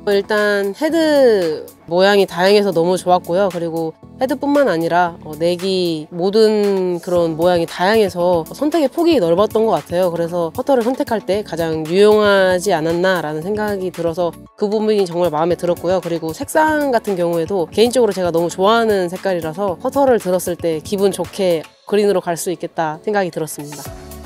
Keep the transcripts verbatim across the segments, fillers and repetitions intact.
일단 헤드 모양이 다양해서 너무 좋았고요. 그리고 헤드뿐만 아니라 내기 모든 그런 모양이 다양해서 선택의 폭이 넓었던 것 같아요. 그래서 퍼터를 선택할 때 가장 유용하지 않았나 라는 생각이 들어서 그 부분이 정말 마음에 들었고요. 그리고 색상 같은 경우에도 개인적으로 제가 너무 좋아하는 색깔이라서 퍼터를 들었을 때 기분 좋게 그린으로 갈 수 있겠다 생각이 들었습니다.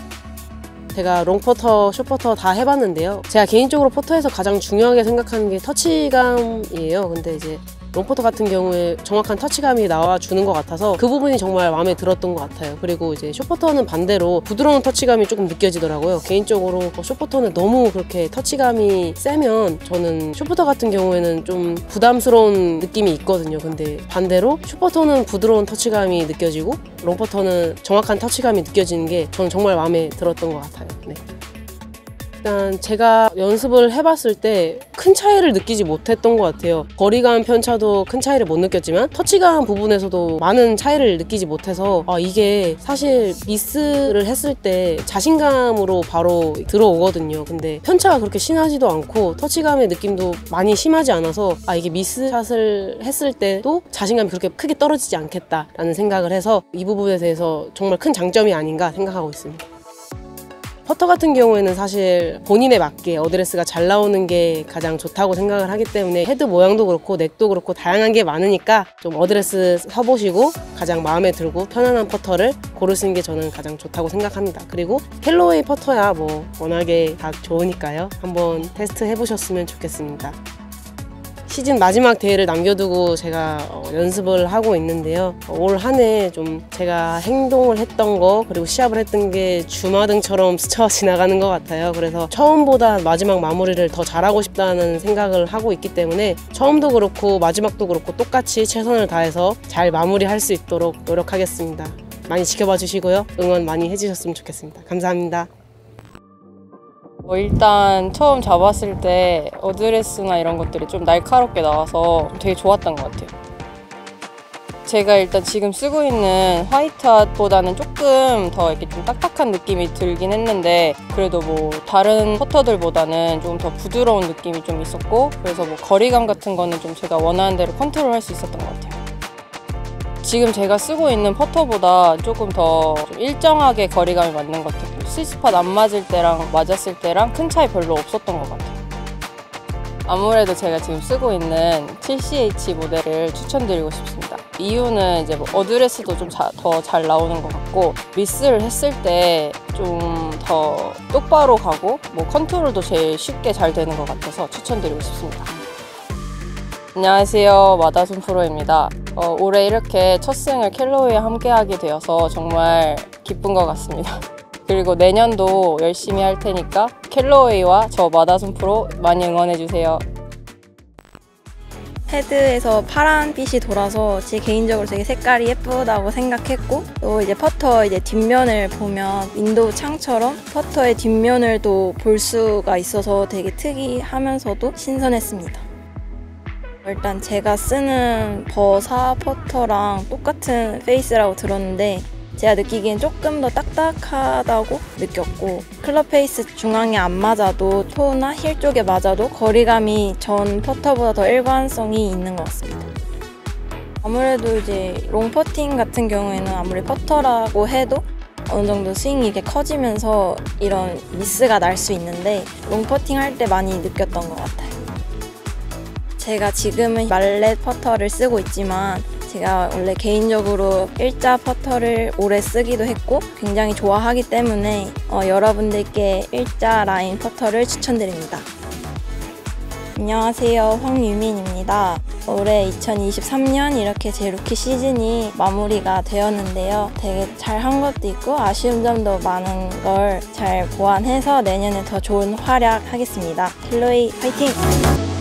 제가 롱퍼터, 숏퍼터 다 해봤는데요. 제가 개인적으로 퍼터에서 가장 중요하게 생각하는 게 터치감이에요. 근데 이제 롱퍼터 같은 경우에 정확한 터치감이 나와주는 것 같아서 그 부분이 정말 마음에 들었던 것 같아요. 그리고 이제 숏퍼터는 반대로 부드러운 터치감이 조금 느껴지더라고요. 개인적으로 숏퍼터는 너무 그렇게 터치감이 세면 저는 숏퍼터 같은 경우에는 좀 부담스러운 느낌이 있거든요. 근데 반대로 숏퍼터는 부드러운 터치감이 느껴지고 롱퍼터는 정확한 터치감이 느껴지는 게 저는 정말 마음에 들었던 것 같아요. 네. 일단 제가 연습을 해봤을 때 큰 차이를 느끼지 못했던 것 같아요. 거리감 편차도 큰 차이를 못 느꼈지만 터치감 부분에서도 많은 차이를 느끼지 못해서 아, 이게 사실 미스를 했을 때 자신감으로 바로 들어오거든요. 근데 편차가 그렇게 심하지도 않고 터치감의 느낌도 많이 심하지 않아서 아, 이게 미스샷을 했을 때도 자신감이 그렇게 크게 떨어지지 않겠다라는 생각을 해서 이 부분에 대해서 정말 큰 장점이 아닌가 생각하고 있습니다. 퍼터 같은 경우에는 사실 본인에 맞게 어드레스가 잘 나오는 게 가장 좋다고 생각을 하기 때문에 헤드 모양도 그렇고 넥도 그렇고 다양한 게 많으니까 좀 어드레스 서보시고 가장 마음에 들고 편안한 퍼터를 고르시는 게 저는 가장 좋다고 생각합니다. 그리고 캘로웨이 퍼터야 뭐 워낙에 다 좋으니까요. 한번 테스트 해보셨으면 좋겠습니다. 시즌 마지막 대회를 남겨두고 제가 어, 연습을 하고 있는데요. 어, 올 한 해 좀 제가 행동을 했던 거 그리고 시합을 했던 게 주마등처럼 스쳐 지나가는 것 같아요. 그래서 처음보다 마지막 마무리를 더 잘하고 싶다는 생각을 하고 있기 때문에 처음도 그렇고 마지막도 그렇고 똑같이 최선을 다해서 잘 마무리할 수 있도록 노력하겠습니다. 많이 지켜봐 주시고요. 응원 많이 해주셨으면 좋겠습니다. 감사합니다. 어, 일단 처음 잡았을 때 어드레스나 이런 것들이 좀 날카롭게 나와서 되게 좋았던 것 같아요. 제가 일단 지금 쓰고 있는 화이트핫보다는 조금 더 이렇게 좀 딱딱한 느낌이 들긴 했는데 그래도 뭐 다른 퍼터들보다는 조금 더 부드러운 느낌이 좀 있었고 그래서 뭐 거리감 같은 거는 좀 제가 원하는 대로 컨트롤할 수 있었던 것 같아요. 지금 제가 쓰고 있는 퍼터보다 조금 더 좀 일정하게 거리감이 맞는 것 같아요. 스위스팟 안 맞을 때랑 맞았을 때랑 큰 차이 별로 없었던 것 같아요. 아무래도 제가 지금 쓰고 있는 칠 씨 에이치 모델을 추천드리고 싶습니다. 이유는 이제 뭐 어드레스도 좀 더 잘 나오는 것 같고 미스를 했을 때 좀 더 똑바로 가고 뭐 컨트롤도 제일 쉽게 잘 되는 것 같아서 추천드리고 싶습니다. 안녕하세요, 마다솜 프로입니다. 어, 올해 이렇게 첫 승을 캘로웨이와 함께하게 되어서 정말 기쁜 것 같습니다. 그리고 내년도 열심히 할 테니까 캘로웨이와 저 마다솜 프로 많이 응원해주세요. 헤드에서 파란빛이 돌아서 제 개인적으로 되게 색깔이 예쁘다고 생각했고 또 이제 퍼터 이제 뒷면을 보면 윈도우 창처럼 퍼터의 뒷면을 또 볼 수가 있어서 되게 특이하면서도 신선했습니다. 일단 제가 쓰는 버사 퍼터랑 똑같은 페이스라고 들었는데 제가 느끼기엔 조금 더 딱딱하다고 느꼈고 클럽 페이스 중앙에 안 맞아도 토나 힐 쪽에 맞아도 거리감이 전 퍼터보다 더 일관성이 있는 것 같습니다. 아무래도 이제 롱퍼팅 같은 경우에는 아무리 퍼터라고 해도 어느 정도 스윙이 이렇게 커지면서 이런 미스가 날 수 있는데 롱퍼팅 할 때 많이 느꼈던 것 같아요. 제가 지금은 말렛 퍼터를 쓰고 있지만 제가 원래 개인적으로 일자 퍼터를 오래 쓰기도 했고 굉장히 좋아하기 때문에 어, 여러분들께 일자 라인 퍼터를 추천드립니다. 안녕하세요, 황유민입니다. 올해 이천이십삼 년 이렇게 제 루키 시즌이 마무리가 되었는데요. 되게 잘한 것도 있고 아쉬운 점도 많은 걸 잘 보완해서 내년에 더 좋은 활약 하겠습니다. 캘로웨이 화이팅!